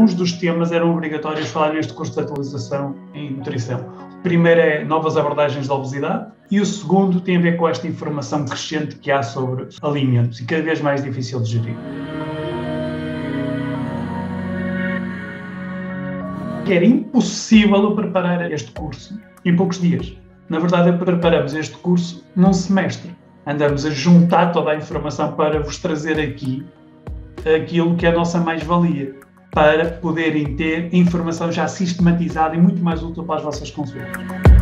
alguns dos temas eram obrigatórios falar neste curso de atualização em nutrição. O primeiro é novas abordagens da obesidade e o segundo tem a ver com esta informação crescente que há sobre alimentos e cada vez mais difícil de gerir. Era impossível preparar este curso em poucos dias. Na verdade, preparamos este curso num semestre. Andamos a juntar toda a informação para vos trazer aqui aquilo que é a nossa mais-valia, para poderem ter informação já sistematizada e muito mais útil para as vossas consultas.